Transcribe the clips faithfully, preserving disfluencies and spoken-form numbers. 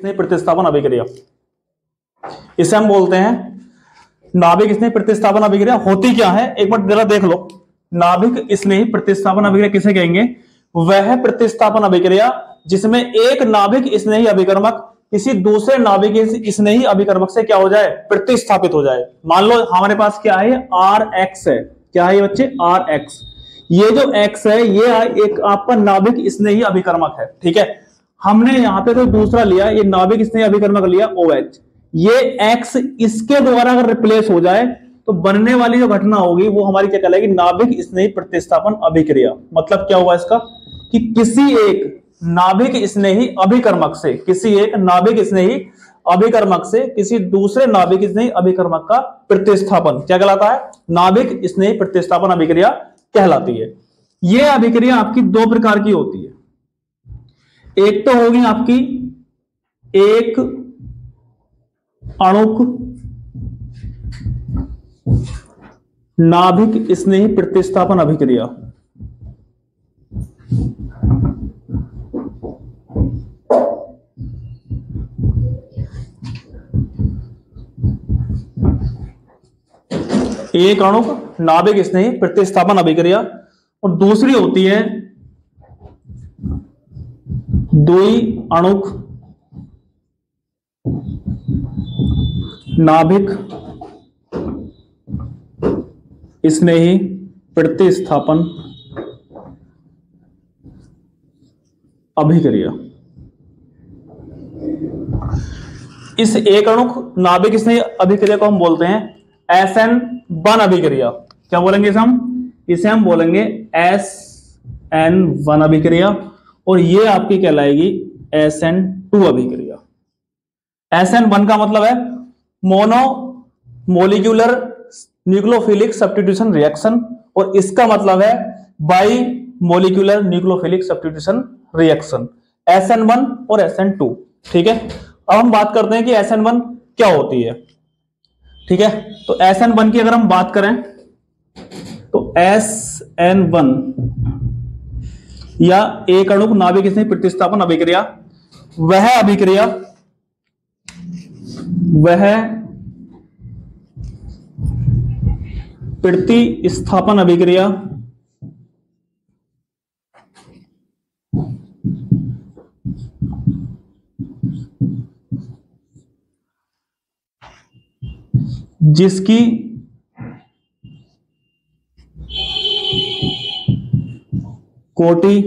स्नेही प्रतिस्थापन अभिक्रिया, इसे हम बोलते हैं नाभिक स्नेही प्रतिस्थापन अभिक्रिया। होती क्या है एक बार जरा देख लो। नाभिक स्नेही प्रतिस्थापन अभिक्रिया किसे कहेंगे? वह प्रतिस्थापन अभिक्रिया जिसमें एक नाभिक स्नेही अभिकर्मक किसी दूसरे नाभिक स्नेही अभिकर्मक से क्या हो जाए? प्रतिस्थापित हो जाए। मान लो हमारे पास क्या है? आर एक्स है। क्या है ये बच्चे? R X. ये जो एक्स है ये एक आपका नाभिक स्नेही अभिकर्मक है, ठीक है। हमने यहाँ पे कोई दूसरा लिया, ये नाभिक स्नेही अभिकर्मक लिया ओ एच। ये एक्स इसके द्वारा अगर रिप्लेस हो जाए तो बनने वाली जो घटना होगी वो हमारी क्या कहलाएगी? नाभिक स्नेही प्रतिस्थापन अभिक्रिया। मतलब क्या हुआ इसका कि किसी एक नाभिक स्नेही अभिकर्मक से किसी एक नाभिक स्नेही अभिकर्मक से किसी दूसरे नाभिक स्नेही अभिकर्मक का प्रतिस्थापन क्या कहलाता है? नाभिक स्नेही प्रतिस्थापन अभिक्रिया कहलाती है। यह अभिक्रिया आपकी दो प्रकार की होती है। एक तो होगी आपकी एक अणुक नाभिक स्नेही प्रतिस्थापन अभिक्रिया, एक अणुक नाभिक स्नेही प्रतिस्थापन अभिक्रिया, और दूसरी होती है द्वि अणुक नाभिक स्नेही प्रतिस्थापन अभिक्रिया। इस एक अणुक नाभिक स्नेही अभिक्रिया को हम बोलते हैं एस एन वन अभिक्रिया। क्या बोलेंगे इसे हम? इसे हम बोलेंगे एस एन वन अभिक्रिया, और ये आपकी कहलाएगी एस एन टू अभिक्रिया। एस एन वन का मतलब है mono molecular nucleophilic substitution reaction, और इसका मतलब है bi molecular nucleophilic substitution reaction, S N one और एस एन टू। ठीक है, अब हम बात करते हैं कि एस एन वन क्या होती है। ठीक है, तो एस एन वन की अगर हम बात करें तो एस एन वन या एक अणुक नाभिक स्नेही प्रतिस्थापन अभिक्रिया वह अभिक्रिया वह प्रतिस्थापन अभिक्रिया जिसकी कोटि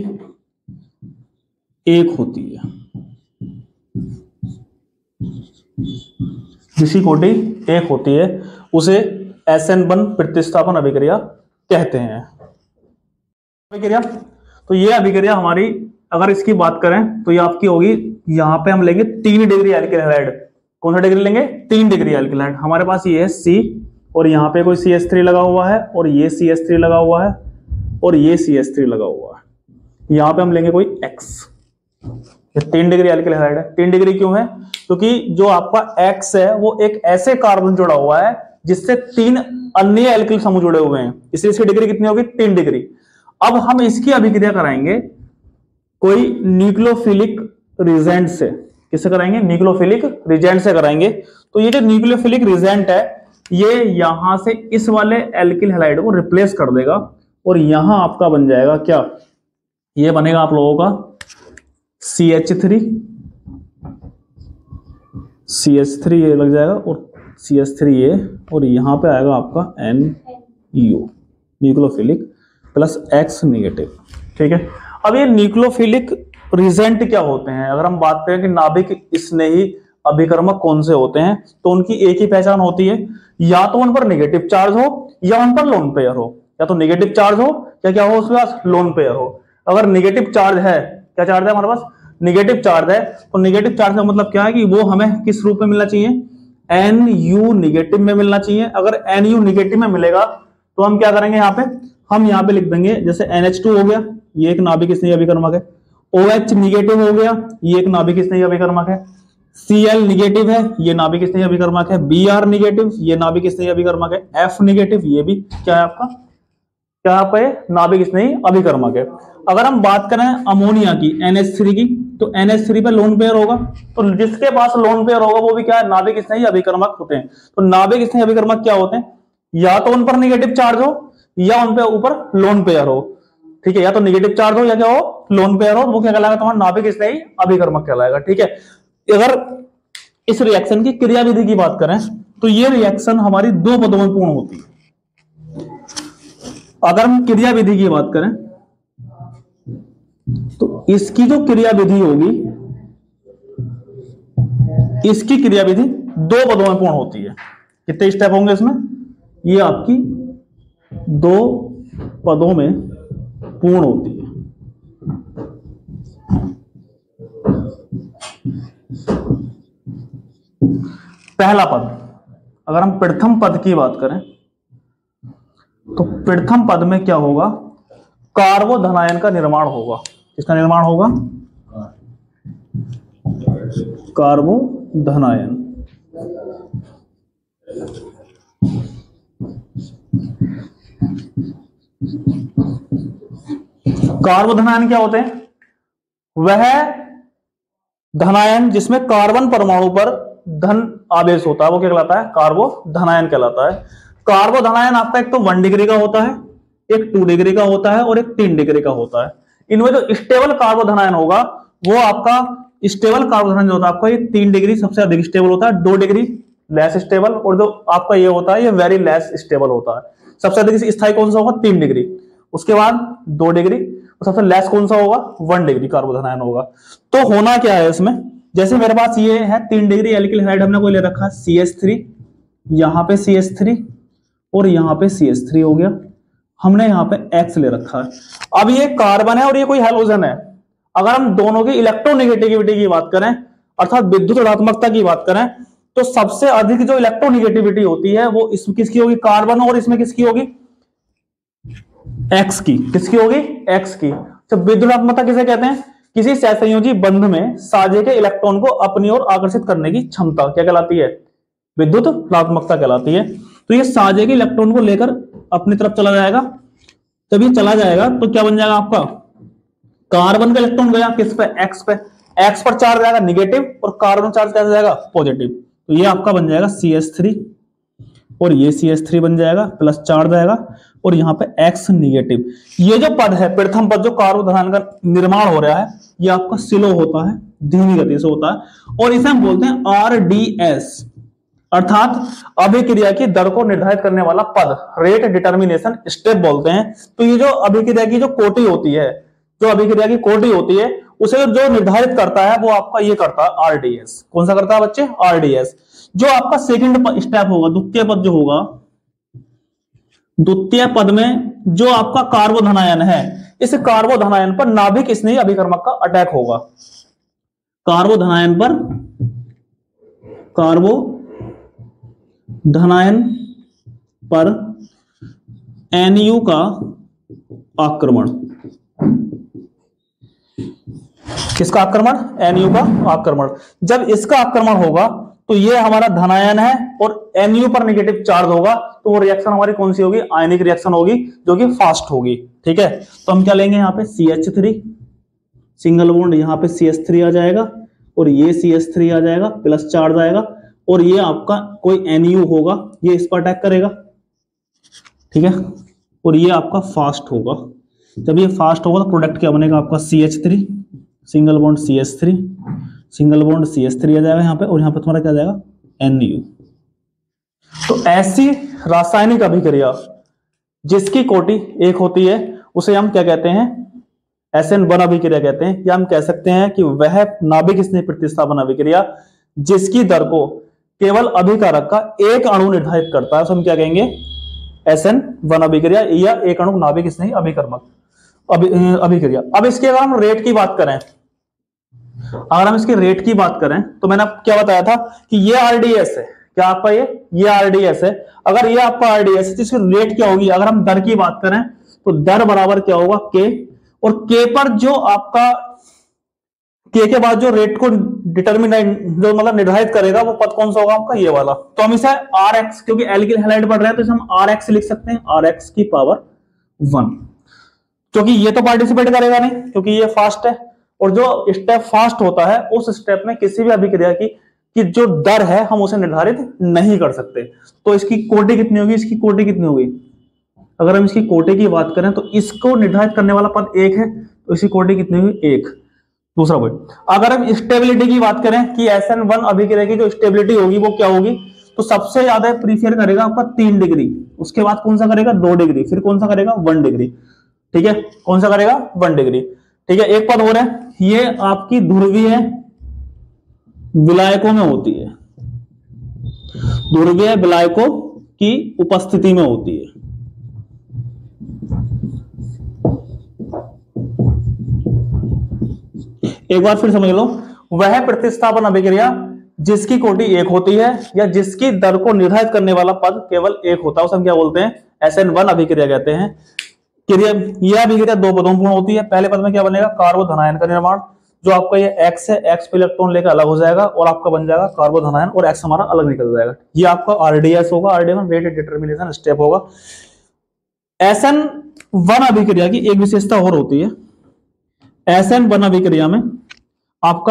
एक होती है, जिसकी कोटि एक होती है उसे एस एन वन प्रतिस्थापन अभिक्रिया कहते हैं। अभिक्रिया तो ये अभिक्रिया हमारी अगर इसकी बात करें तो ये आपकी होगी, यहां पे हम लेंगे तीन डिग्री एल्किल हैलाइड। कौन सा डिग्री लेंगे? तीन डिग्री एल्किल हैलाइड। हमारे पास ये है सी, और यहाँ पे कोई सी एस थ्री लगा हुआ है, और ये सी एस थ्री लगा हुआ है, और ये सी एस थ्री लगा हुआ है। यहाँ पे हम लेंगे कोई एक्स। ये तीन डिग्री एल्किल हैलाइड है। तीन डिग्री क्यों है? क्योंकि जो आपका एक्स है वो एक ऐसे कार्बन जुड़ा हुआ है जिससे तीन अन्य एल्किल समूह जुड़े हुए हैं, इसलिए इसकी डिग्री कितनी होगी? तीन डिग्री। अब हम इसकी अभिक्रिया कराएंगे कोई न्यूक्लियोफिलिक रिजेंट से। किससे कराएंगे? न्यूक्लियोफिलिक रिजेंट से कराएंगे। तो ये जो न्यूक्लियोफिलिक रिजेंट है ये यहां से इस वाले एल्किल हैलाइड को रिप्लेस कर देगा, और यहां आपका बन जाएगा क्या? ये बनेगा आप लोगों का C H three, C H three ये लग जाएगा, और सी एच थ्री ये, और यहां पे आएगा आपका N U nucleophilic plus X negative. ठीक है, अब ये न्यूक्लियोफिलिक रिजेंट क्या होते हैं? अगर हम बात करें कि नाभिक स्नेही अभिकर्मक कौन से होते हैं, तो उनकी एक ही पहचान होती है, या तो उन पर नेगेटिव चार्ज हो या उन पर लोन पेयर हो। या तो नेगेटिव चार्ज हो या क्या हो उसके पास? लोन पेयर हो। अगर नेगेटिव चार्ज है, क्या चार्ज है हमारे पास? नेगेटिव चार्ज है, तो नेगेटिव चार्ज का मतलब क्या है कि वो हमें किस रूप में मिलना चाहिए? एन यू निगेटिव में मिलना चाहिए। अगर एन यू निगेटिव में मिलेगा तो हम क्या करेंगे? यहाँ पे हम यहाँ पे लिख देंगे जैसे एन एच टू हो गया, ये एक नाभिक स्नेही अभिकर्मक है। ओ एच निगेटिव हो गया, ये एक नाभिक स्नेही अभिकर्मक है। सी एल निगेटिव है, ये नाभिक स्नेही अभिकर्मक है। बी आर निगेटिव, ये नाभिक स्नेही अभिकर्मक है। एफ निगेटिव, ये भी क्या है आपका? क्या आपका ये नाभिक स्नेही अभिकर्मक है। अगर हम बात करें अमोनिया की एन एच थ्री की, तो एन एच थ्री पे लोन पेयर होगा, तो जिसके पास लोन पेयर होगा वो भी क्या है, नाभिक स्नेही अभिकर्मक होते हैं। तो नाभिक स्नेही अभिकर्मक क्या होते हैं, या तो उन पर नेगेटिव चार्ज हो या उन पे ऊपर लोन पेयर हो, ठीक है, या तो नेगेटिव चार्ज हो या क्या हो, लोन पेयर हो, वो क्या कहलाएगा, तुम्हारा नाभिक स्नेही अभिकर्मक कहलाएगा, ठीक है। अगर इस रिएक्शन की क्रियाविधि की बात करें तो ये रिएक्शन हमारी दो पदों में पूर्ण होती है। अगर हम क्रियाविधि की बात करें तो इसकी जो क्रियाविधि होगी, इसकी क्रियाविधि दो पदों में पूर्ण होती है। कितने स्टेप होंगे इसमें, ये आपकी दो पदों में पूर्ण होती है। पहला पद, अगर हम प्रथम पद की बात करें तो प्रथम पद में क्या होगा, कार्बोधनायन का निर्माण होगा। किसका निर्माण होगा, कार्बोधनायन। कार्बोधनायन क्या होते हैं, वह धनायन जिसमें कार्बन परमाणु पर धन आवेश होता है वो क्या कहलाता है, कार्बोधनायन कहलाता है। कार्बोधनायन आपका एक तो वन डिग्री का होता है, एक टू डिग्री का होता है और एक तीन डिग्री का होता है। इनमें जो स्टेबल कार्बोधनायन होगा वो आपका स्टेबल कार्बोधनायन होता है आपका ये तीन डिग्री सबसे अधिक स्टेबल होता है, दो डिग्री लेस स्टेबल, और जो आपका ये होता है ये वेरी लेस स्टेबल होता है। सबसे अधिक स्थायी कौन सा होगा, तीन डिग्री, उसके बाद दो डिग्री, और सबसे लेस कौन सा होगा, वन डिग्री कार्बोधनायन होगा। तो होना क्या है इसमें, जैसे मेरे पास ये है तीन डिग्री एल्किल हैलाइड हमने कोई ले रखा है सी एच थ्री, यहां पे सी एच थ्री और यहां पे सी एच थ्री हो गया, हमने यहां पे X ले रखा है। अब ये कार्बन है और ये कोई हैलोजन है। अगर हम दोनों की इलेक्ट्रोनेगेटिविटी की बात करें अर्थात विद्युत ऋणात्मकता की बात करें तो सबसे अधिक जो इलेक्ट्रोनेगेटिविटी होती है वो इसमें किसकी होगी, कार्बन, और इसमें किसकी होगी, X की। किसकी होगी, X की। तो विद्युत ऋणात्मकता किसे कहते हैं, किसी सहसंयोजी बंध में साझे के इलेक्ट्रॉन को अपनी ओर आकर्षित करने की क्षमता क्या कहलाती है, विद्युत ऋणात्मकता कहलाती है। तो ये साझे के इलेक्ट्रॉन को लेकर अपनी तरफ चला जाएगा, जब ये चला जाएगा तो क्या बन जाएगा आपका, कार्बन का इलेक्ट्रॉन गया किस पे, X पे, X पर चार्ज जाएगा निगेटिव और कार्बन चार्ज कैसे जाएगा, पॉजिटिव। तो ये आपका बन जाएगा सी एच थ्री और ये सी एच थ्री बन जाएगा, प्लस चार्ज आएगा और यहाँ पे X निगेटिव। ये जो पद है प्रथम पद जो कार्बोधनायन का निर्माण हो रहा है ये आपका स्लो होता है, धीमी गति से होता है, और इसे हम बोलते हैं आर डी एस अर्थात अभिक्रिया की दर को निर्धारित करने वाला पद, रेट डिटर्मिनेशन स्टेप बोलते हैं। तो ये जो अभिक्रिया की जो कोटि होती है, जो अभिक्रिया की कोटि होती है उसे जो निर्धारित करता है वो आपका ये करता है आरडीएस। कौन सा करता है बच्चे, आरडीएस। जो आपका सेकंड स्टेप होगा, द्वितीय पद जो होगा, द्वितीय पद में जो आपका कार्बोधनायन है इस कार्बोधनायन पर नाभिक स्नेही अभिकर्मक का अटैक होगा। कार्बोधनायन पर कार्बो धनायन पर एनयू का आक्रमण, किसका आक्रमण, एनयू का आक्रमण। जब इसका आक्रमण होगा तो ये हमारा धनायन है और एनयू पर नेगेटिव चार्ज होगा, तो वो रिएक्शन हमारी कौन सी होगी, आयनिक रिएक्शन होगी जो कि फास्ट होगी, ठीक है। तो हम क्या लेंगे यहाँ पे C H three single bond, यहाँ पे सी एच थ्री आ जाएगा और ये सी एच थ्री आ जाएगा, प्लस चार्ज आएगा, और ये आपका कोई एनयू होगा, ये इस पर अटैक करेगा, ठीक है, और ये आपका फास्ट होगा। जब ये फास्ट होगा तो प्रोडक्ट क्या बनेगा आपका C H three single bond C H three single bond C H three आ जाएगा यहाँ पे, और यहाँ पे तुम्हारा क्या आ जाएगा एन यू। तो ऐसी रासायनिक अभिक्रिया जिसकी कोटि एक होती है उसे हम क्या कहते हैं, एस एन वन अभिक्रिया कहते हैं, या हम कह सकते हैं कि वह नाभिक स्नेह प्रतिस्थापन अभिक्रिया जिसकी दर को केवल अभिकारक का एक अणु निर्धारित करता है, तो हम क्या कहेंगे एस एन वन अभिक्रिया या एक अणु नाभिक स्नेही अभिकर्मक अभिक्रिया। अब इसके अगर हम रेट की बात करें, अगर हम इसके रेट की बात करें तो मैंने क्या बताया था कि ये आरडीएस है, क्या आपका ये ये आरडीएस है। अगर ये आपका आरडीएस है तो इसकी रेट क्या होगी, अगर हम दर की बात करें तो दर बराबर क्या होगा के, और के पर जो आपका के के बाद जो रेट को डिटरमिन जो मतलब निर्धारित करेगा वो पद कौन सा होगा आपका ये वाला। तो हम इसे आर एक्स, क्योंकि एल्किल हैलाइड पढ़ रहे हैं तो इसे हम आर एक्स लिख सकते हैं, आर एक्स की पावर वन, क्योंकि ये तो पार्टिसिपेट करेगा नहीं क्योंकि ये फास्ट है, और जो स्टेप फास्ट होता है उस स्टेप में किसी भी अभिक्रिया की कि जो दर है हम उसे निर्धारित नहीं कर सकते। तो इसकी कोटि कितनी होगी, इसकी कोटि कितनी होगी, अगर हम इसकी कोटि की बात करें तो इसको निर्धारित करने वाला पद एक है, तो इसकी कोटि कितनी हुई, एक। दूसरा पॉइंट, अगर हम स्टेबिलिटी की बात करें कि एस एन वन अभिक्रिया की जो स्टेबिलिटी होगी वो क्या होगी, तो सबसे ज्यादा प्रीफर करेगा आपका तीन डिग्री, उसके बाद कौन सा करेगा, दो डिग्री, फिर कौन सा करेगा, वन डिग्री। ठीक है, कौन सा करेगा, वन डिग्री। ठीक है, एक पद हो रहा है, ये आपकी ध्रुवीय विलायकों में होती है, ध्रुवीय विलायकों की उपस्थिति में होती है। एक बार फिर समझ लो, वह प्रतिस्थापन अभिक्रिया जिसकी कोटि एक होती है या जिसकी दर को निर्धारित करने वाला पद केवल एक होता है उसे हम क्या बोलते हैं, एस एन वन अभिक्रिया कहते हैं। क्रिया यह अभिक्रिया दो पदों में पूर्ण होती है। पहले पद में क्या बनेगा, कार्बोधनायन का निर्माण, जो आपका ये X है, X पे इलेक्ट्रॉन लेकर अलग हो जाएगा और आपका बन जाएगा कार्बोधनायन, और X हमारा अलग निकल जाएगा। ये आपका आरडीएस होगा, आरडीएस रेट डिटरमिनेशन स्टेप होगा। एस एन वन अभिक्रिया की एक विशेषता और होती है, एस एन वन अभिक्रिया में आपका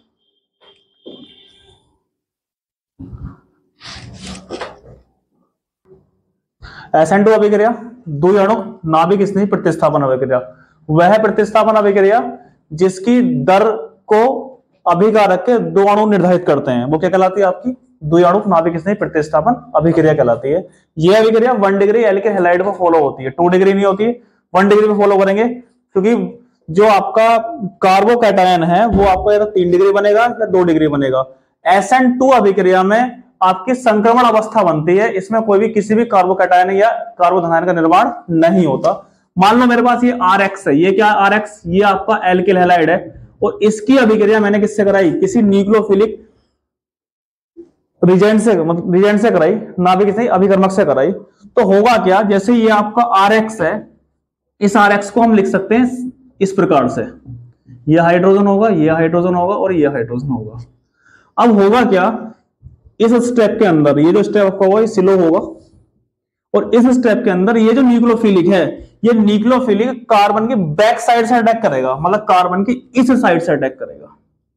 एस एन टू अभिक्रिया दो अणुक नाभिक स्नेही प्रतिस्थापन अभिक्रिया, वह प्रतिस्थापन अभिक्रिया जिसकी दर को अभिकारक के दो अणु निर्धारित करते हैं वो क्या कहलाती है, आपकी द्विअणुक नाभिक स्नेही प्रतिस्थापन अभिक्रिया कहलाती है। यह अभिक्रिया वन डिग्री एल्किल हैलाइड पर फॉलो होती है, टू डिग्री नहीं होती है, वन डिग्री पे फॉलो करेंगे, क्योंकि जो आपका कार्बोकैटायन है वो आपको या तो तीन डिग्री बनेगा या दो डिग्री बनेगा। एस एन टू अभिक्रिया में आपकी संक्रमण अवस्था बनती है, इसमें कोई भी किसी भी कार्बोकैटायन या कार्बोधनायन का निर्माण नहीं होता। मान लो मेरे पास ये आर एक्स है, ये क्या आर एक्स, ये आपका एल्किल हैलाइड है, और इसकी अभिक्रिया मैंने किससे कराई, किसी न्यूक्लियोफिलिक रिजेंट से, मतलब रिजेंट से कराई, नाभिक से अभिकर्मक से कराई। तो होगा क्या, जैसे ये आपका आर एक्स है, इस आर एक्स को हम लिख सकते हैं इस प्रकार से, ये हाइड्रोजन होगा, ये हाइड्रोजन होगा और ये हाइड्रोजन होगा। अब होगा क्या, इस स्टेप के अंदर ये जो स्टेप होगा ये स्लो होगा, और इस स्टेप के अंदर ये जो न्यूक्लियोफिलिक है, ये न्यूक्लियोफिलिक कार्बन की बैक साइड से अटैक करेगा, मतलब कार्बन की इस साइड से अटैक करेगा।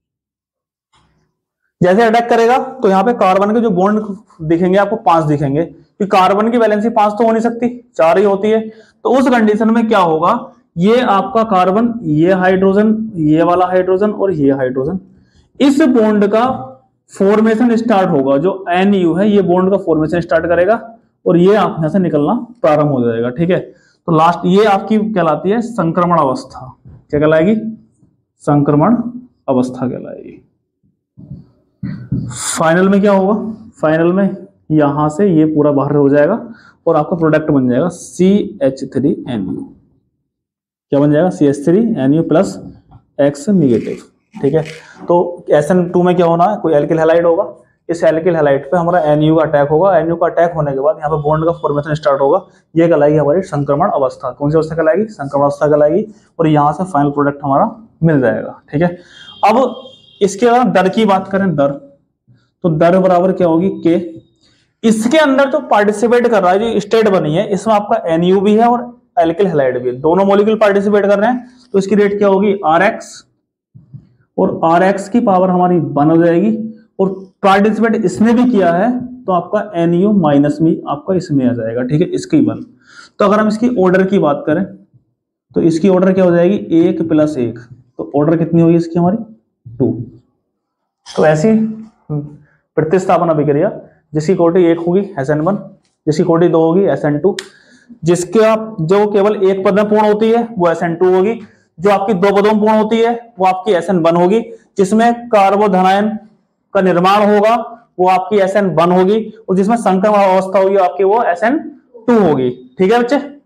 जैसे अटैक करेगा तो यहां पे कार्बन के जो बॉन्ड दिखेंगे आपको पांच दिखेंगे, कि कार्बन की वैलेंसी पांच तो हो नहीं सकती, चार ही होती है। तो उस कंडीशन में क्या होगा, ये आपका कार्बन, ये हाइड्रोजन, ये वाला हाइड्रोजन और ये हाइड्रोजन, इस बॉन्ड का फॉर्मेशन स्टार्ट होगा, जो एन यू है ये बॉन्ड का फॉर्मेशन स्टार्ट करेगा और ये आप यहां से निकलना प्रारंभ हो जाएगा। ठीक है, तो लास्ट ये आपकी कहलाती है संक्रमण अवस्था। क्या कहलाएगी, संक्रमण अवस्था कहलाएगी। फाइनल में क्या होगा, फाइनल में यहां से ये पूरा बाहर हो जाएगा और आपका प्रोडक्ट बन जाएगा C H three N U. क्या बन जाएगा, C H three N U plus X negative. ठीक है, तो एस एन टू में क्या होना है, कोई एल्किल हैलाइड होगा, इस एल्किल हैलाइड पे हमारा एन यू का अटैक होगा, एन यू का अटैक होने के बाद यहाँ पे बॉन्ड का फॉर्मेशन स्टार्ट होगा, ये कहलाएगी हमारी संक्रमण अवस्था। कौन सी अवस्था कहलाएगी, संक्रमण अवस्था कहलाएगी, और यहाँ से फाइनल प्रोडक्ट हमारा मिल जाएगा। ठीक है, अब इसके बाद दर की बात करें, दर, तो दर बराबर क्या होगी, के। इसके अंदर जो पार्टिसिपेट कर रहा है, जो स्टेट बनी है, इसमें आपका एन यू भी है और एल्किल हैलाइड भी है, दोनों मॉलिक्यूल पार्टिसिपेट कर रहे हैं, तो इसकी रेट क्या होगी, आर एक्स, और आर एक्स की पावर हमारी वन हो जाएगी, और पार्टिसिपेट इसने भी किया है तो आपका एन यू माइनस में आपका इसमें आ जाएगा। ठीक है, इसकी वन। तो अगर हम इसकी ऑर्डर की बात करें तो इसकी ऑर्डर क्या हो जाएगी, एक प्लस एक, तो ऑर्डर कितनी होगी इसकी हमारी, टू। तो ऐसी प्रतिस्थापन अभिक्रिया जिसकी कोटि एक होगी एस एन वन, जिसकी कोटि दो होगी एस एन टू, जिसके आप जो केवल एक पद में पूर्ण होती है वो एस एन टू होगी, जो आपकी दो पदों में पूर्ण होती है वो आपकी एस एन वन होगी, जिसमें कार्बोधनायन का निर्माण होगा वो आपकी एस एन वन होगी, और जिसमें संक्रमण अवस्था होगी आपकी वो एस एन टू होगी। ठीक है बच्चे।